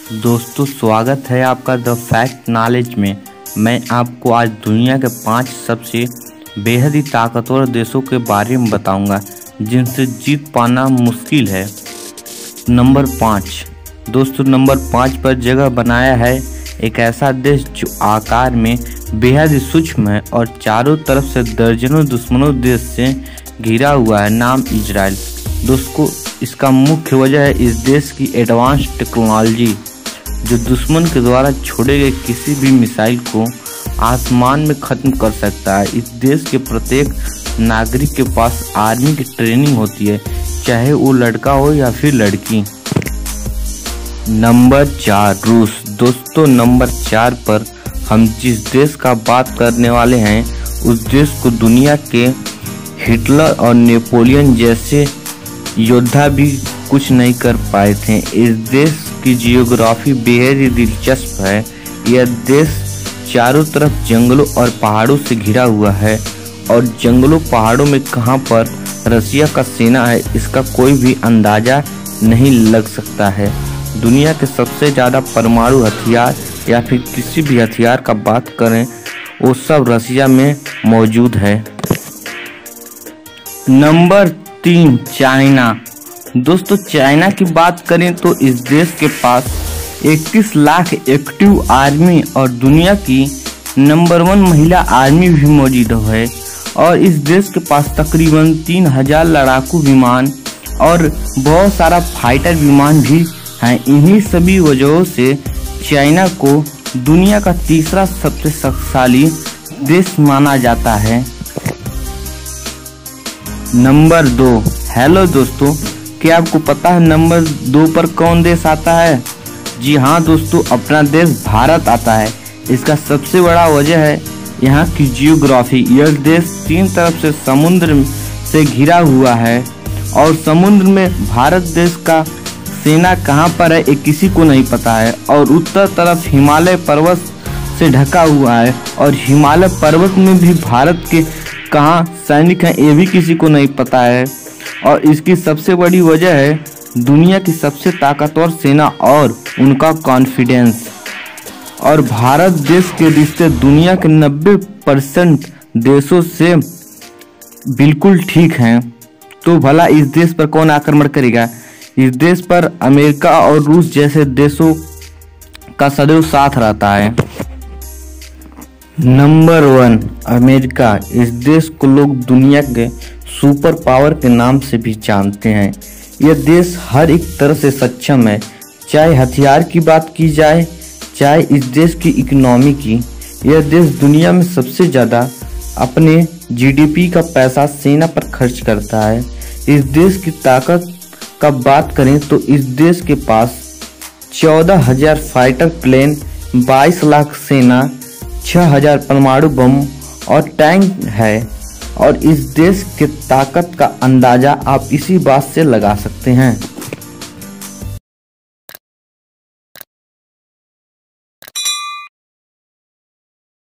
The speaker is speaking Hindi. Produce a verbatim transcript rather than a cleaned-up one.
दोस्तों, स्वागत है आपका द फैक्ट नॉलेज में। मैं आपको आज दुनिया के पांच सबसे बेहद ही ताकतवर देशों के बारे में बताऊंगा जिनसे जीत पाना मुश्किल है। नंबर पाँच दोस्तों, नंबर पाँच पर जगह बनाया है एक ऐसा देश जो आकार में बेहद ही सूक्ष्म है और चारों तरफ से दर्जनों दुश्मनों देश से घिरा हुआ है। नाम इजराइल। दोस्तों, इसका मुख्य वजह है इस देश की एडवांस टेक्नोलॉजी जो दुश्मन के द्वारा छोड़े गए किसी भी मिसाइल को आसमान में खत्म कर सकता है। इस देश के प्रत्येक नागरिक के पास आर्मी की ट्रेनिंग होती है, चाहे वो लड़का हो या फिर लड़की। नंबर चार रूस। दोस्तों, नंबर चार पर हम जिस देश का बात करने वाले हैं उस देश को दुनिया के हिटलर और नेपोलियन जैसे योद्धा भी कुछ नहीं कर पाए थे। इस देश की जियोग्राफी बेहद ही दिलचस्प है। यह देश चारों तरफ जंगलों और पहाड़ों से घिरा हुआ है और जंगलों पहाड़ों में कहां पर रसिया का सेना है इसका कोई भी अंदाजा नहीं लग सकता है। दुनिया के सबसे ज़्यादा परमाणु हथियार या फिर किसी भी हथियार का बात करें वो सब रसिया में मौजूद है। नंबर तीन चाइना। दोस्तों, चाइना की बात करें तो इस देश के पास इक्कीस लाख एक्टिव आर्मी और दुनिया की नंबर वन महिला आर्मी भी मौजूद है और इस देश के पास तकरीबन तीन हजार लड़ाकू विमान और बहुत सारा फाइटर विमान भी हैं। इन्हीं सभी वजहों से चाइना को दुनिया का तीसरा सबसे शक्तिशाली देश माना जाता है। नंबर दो। हेलो दोस्तों, क्या आपको पता है नंबर दो पर कौन देश आता है? जी हाँ दोस्तों, अपना देश भारत आता है। इसका सबसे बड़ा वजह है यहाँ की जियोग्राफी। यह देश तीन तरफ से समुद्र से घिरा हुआ है और समुद्र में भारत देश का सेना कहाँ पर है ये किसी को नहीं पता है और उत्तर तरफ हिमालय पर्वत से ढका हुआ है और हिमालय पर्वत में भी भारत के कहाँ सैनिक हैं ये भी किसी को नहीं पता है। और इसकी सबसे बड़ी वजह है दुनिया की सबसे ताकतवर सेना और उनका कॉन्फिडेंस। और भारत देश के रिश्ते दुनिया के नब्बे परसेंट देशों से बिल्कुल ठीक हैं। तो भला इस देश पर कौन आक्रमण करेगा? इस देश पर अमेरिका और रूस जैसे देशों का सदैव साथ रहता है। Number one America. इस देश को लोग दुनिया के सुपर पावर के नाम से भी जानते हैं। यह देश हर एक तरह से सक्षम है, चाहे हथियार की बात की जाए चाहे इस देश की इकोनॉमी की। यह देश दुनिया में सबसे ज़्यादा अपने जीडीपी का पैसा सेना पर खर्च करता है। इस देश की ताकत का बात करें तो इस देश के पास चौदह हजार फाइटर प्लेन, बाईस लाख सेना, छह हजार परमाणु बम और टैंक है और इस देश के ताकत का अंदाजा आप इसी बात से लगा सकते हैं।